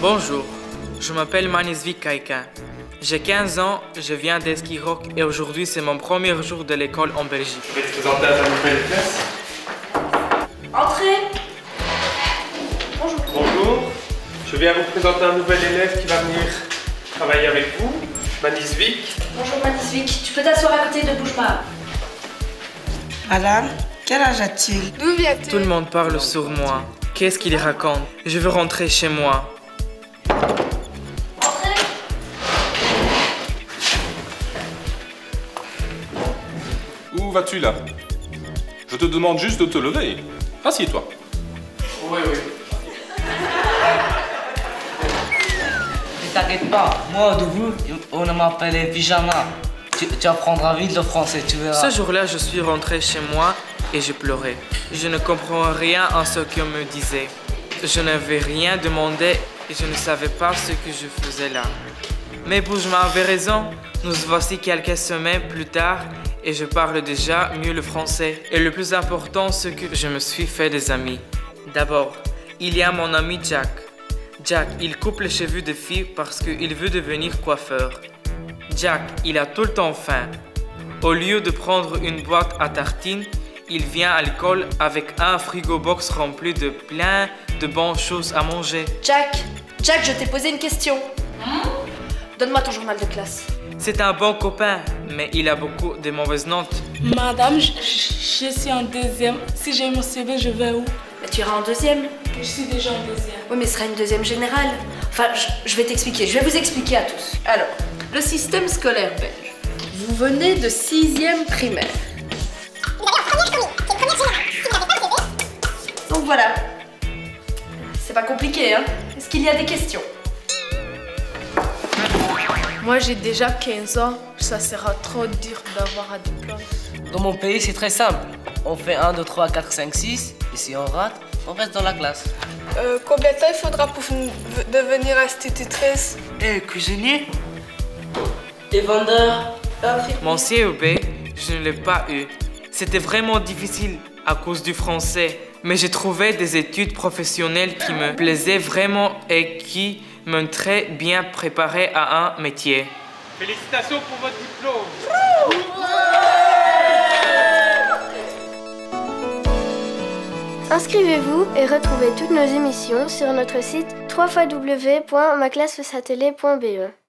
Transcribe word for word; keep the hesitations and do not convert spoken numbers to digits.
Bonjour, je m'appelle Manisvik Kaikin. J'ai quinze ans, je viens d'Eskirok et aujourd'hui c'est mon premier jour de l'école en Belgique. Tu peux te présenter à ta nouvelle classe? Entrez. Bonjour. Bonjour, je viens vous présenter un nouvel élève qui va venir travailler avec vous, Manisvik. Bonjour Manisvik, tu peux t'asseoir à côté de Boujma. Madame, quel âge a-t-il? D'où viens-tu? Tout le monde parle sur moi. Qu'est-ce qu'il raconte? Je veux rentrer chez moi. Entrez. Où vas-tu là? Je te demande juste de te lever. Assieds-toi. Oui, oui. Ne t'inquiète pas, moi au début, on m'appelait Pyjama. Tu, tu apprendras vite le français, tu verras. Ce jour-là, je suis rentré chez moi et je pleurais. Je ne comprenais rien en ce qu'on me disait. Je n'avais rien demandé et je ne savais pas ce que je faisais là. Mais Boujma avait raison. Nous voici quelques semaines plus tard et je parle déjà mieux le français. Et le plus important, c'est que je me suis fait des amis. D'abord, il y a mon ami Jack. Jack, il coupe les cheveux des filles parce qu'il veut devenir coiffeur. Jack, il a tout le temps faim. Au lieu de prendre une boîte à tartines, il vient à l'école avec un frigo box rempli de plein de bonnes choses à manger. Jack, Jack, je t'ai posé une question. Donne-moi ton journal de classe. C'est un bon copain, mais il a beaucoup de mauvaises notes. Madame, je, je suis en deuxième. Si j'ai mon C V, je vais où? Mais tu iras en deuxième. Je suis déjà en deuxième. Oui, mais ce sera une deuxième générale. Enfin, je, je vais t'expliquer. Je vais vous expliquer à tous. Alors, le système scolaire belge. Vous venez de sixième primaire. Donc voilà. C'est pas compliqué, hein? Est-ce qu'il y a des questions? Moi, j'ai déjà quinze ans. Ça sera trop dur d'avoir un diplôme. Dans mon pays, c'est très simple. On fait un, deux, trois, quatre, cinq, six. Et si on rate, on reste dans la classe. Euh, combien de temps il faudra pour devenir institutrice? Et cuisinier? Et vendeur? Mon C E B, je ne l'ai pas eu. C'était vraiment difficile à cause du français, mais j'ai trouvé des études professionnelles qui me plaisaient vraiment et qui m'ont très bien préparé à un métier. Félicitations pour votre diplôme. Inscrivez-vous et retrouvez toutes nos émissions sur notre site w w w point ma classe face télé point b e.